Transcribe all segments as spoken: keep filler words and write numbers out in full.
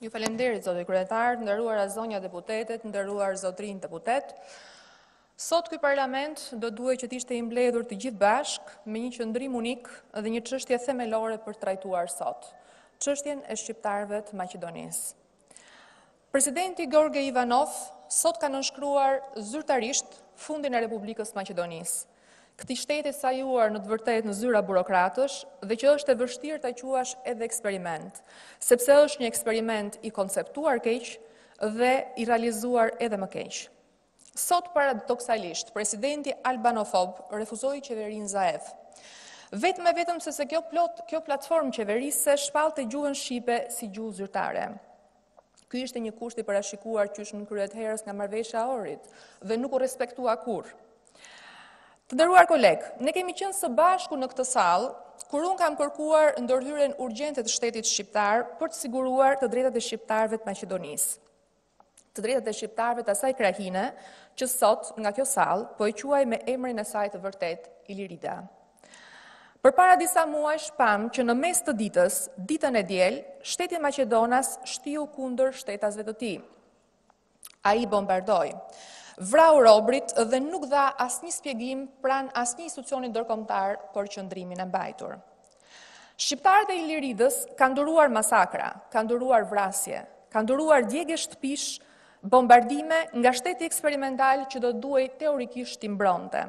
Ju falenderit, zoti kryetar, nderuara zonja deputetet, nderuar zotrinj deputet. Sot ky parlament do duhet që të ishte i mbledhur të gjithë bashk me një qëndrim unik dhe një çështje themelore për trajtuar sot, çështjen e shqiptarëve të Maqedonisë. Presidenti Gjorge Ivanov sot ka nënshkruar zyrtarisht fundin e Republikës Maqedonisë, këtij shteti sajuar në të vërtetë në zyra burokratësh dhe që është e vështirë ta quash edhe eksperiment, sepse është një eksperiment i konceptuar keq dhe i realizuar edhe më keq. Sot paradoksalisht, presidenti albanofob refuzoi qeverinë Zaev. Vetëm e vetëm se se kjo, plot, kjo platformë qeverise shpallte gjuhën shqipe si gjuhë zyrtare. Ky ishte një kusht i parashikuar qysh në kryet herës nga marrëveshja e Ohrit dhe nuk u respektua kurrë. Të nderuar kolegë, ne kemi qenë së bashku në këtë sallë kur unë kam kërkuar ndërhyrjen urgjente të shtetit shqiptar për të siguruar të drejtat e shqiptarëve të Maqedonisë. Të drejtat e shqiptarëve të asaj krahine që sot nga kjo sallë po e quaj me emrin e saj të vërtet, Ilirida. Përpara disa muajsh pam që në mes të ditës, ditën e diel, shteti Maqedonas shtiu kundër shtetasve të tij. Ai bombardoi, vrau robrit dhe nuk dha asnjë spjegim pranë asnjë institucioni ndërkombëtar për qëndrimin e mbajtur. Shqiptarët e Iliridës kanë duruar masakra, kanë duruar vrasje, kanë duruar djegje shtëpish, bombardime nga shteti eksperimental që do duhej teorikisht t'i mbronte.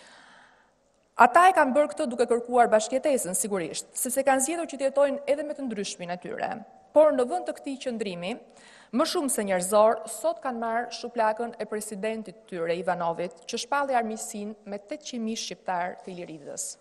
Ata e kanë bërë këtë duke kërkuar bashkëjetesën, sigurisht, sepse kanë zgjedhur që të jetojnë edhe me të ndryshmin e tyre. Por në vend të këtij qëndrimi, më shumë se njerëzor, sot kanë marrë shuplakën e presidentit tyre, Ivanovit, që shpalli armiqsinë me tetëqind mijë shqiptar të Iliridës.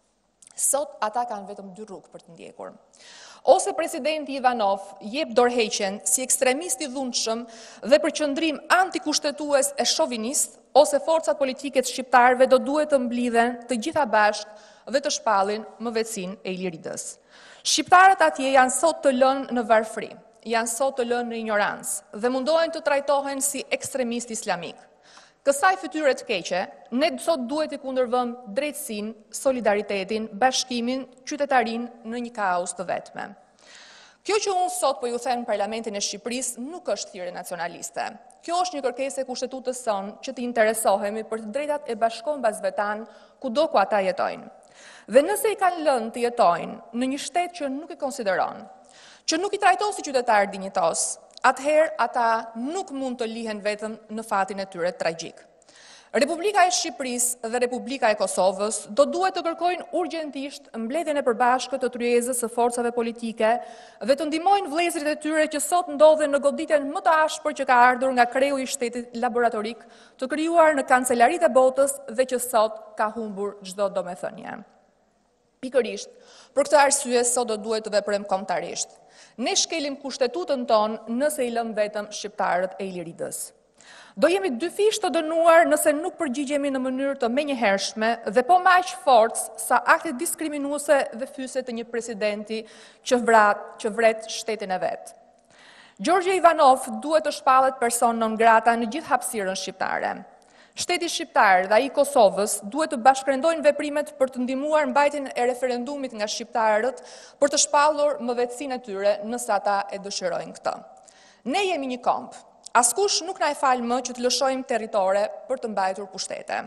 Sot ata kanë vetëm dy rrugë për të ndjekur. Ose presidenti Ivanov jep dorëheqjen si ekstremist i dhunshëm dhe për qëndrim antikushtetues e shovinist, ose forcat politike të shqiptarëve do duhet të mblidhen të gjitha bashkë dhe të shpallin mëvetësinë e Iliridës. Shqiptarët atje janë sot të lënë në varfëri, janë sot të lënë në ignorancë dhe mundohen të trajtohen si ekstremist islamik. Kësaj fytyre të keqe, ne sot duhet të kundërvëm drejtësinë, solidaritetin, bashkimin, qytetarinë në një kaos të vetme. Kjo që unë sot po ju them në Parlamentin e Shqipërisë nuk është thirrje nacionaliste. Kjo është një kërkesë e kushtetutës sonë që të interesohemi për të drejtat e bashkombësve tanë kudo ku ata jetojnë. Dhe nëse i kanë lënë të jetojnë në një shtet që nuk i konsideron, që nuk i trajton si qytetar dinjitos, atëherë ata nuk mund të lihen vetëm në fatin e tyre tragjik. Republika e Shqipërisë dhe Republika e Kosovës do duhet të kërkojnë urgjentisht mbledhjen e përbashkët të tryezës së forcave politike dhe të ndihmojnë vëllezërit e tyre që sot ndodhen në goditjen më të ashpër që ka ardhur nga kreu i shtetit laboratorik të krijuar në kancelaritë e botës dhe që sot ka humbur çdo domethënie. Pikërisht, për këtë arsye sot do duhet të veprojmë kombëtarisht. Ne shkelim kushtetutën tonë nëse i lëm vetëm shqiptarët e Iliridës. Do jemi dyfisht të dënuar nëse nuk përgjigjemi në mënyrë të menjëhershme dhe po me aq forcë sa akte diskriminuese dhe fyse të një presidenti që vrat, që vret shtetin e vet. Gjorge Ivanov duhet të shpallet person non grata në gjithë hapësirën shqiptare. Shteti shqiptar dhe ai Kosovës duhet të bashkërendojnë veprimet për të ndihmuar mbajtjen e referendumit nga shqiptarët për të shpallur mëvetësinë e tyre nëse ata e dëshirojnë këtë. Ne jemi një komb. Askush nuk na e fal më që të lëshojmë territore për të mbajtur pushtete.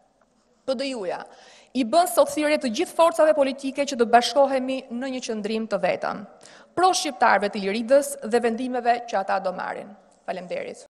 P D U-ja i bën sot thirrje të gjithë forcave politike që të bashkohemi në një qëndrim të vetëm, pro shqiptarëve të Iliridës dhe vendimeve që ata do marrin. Faleminderit.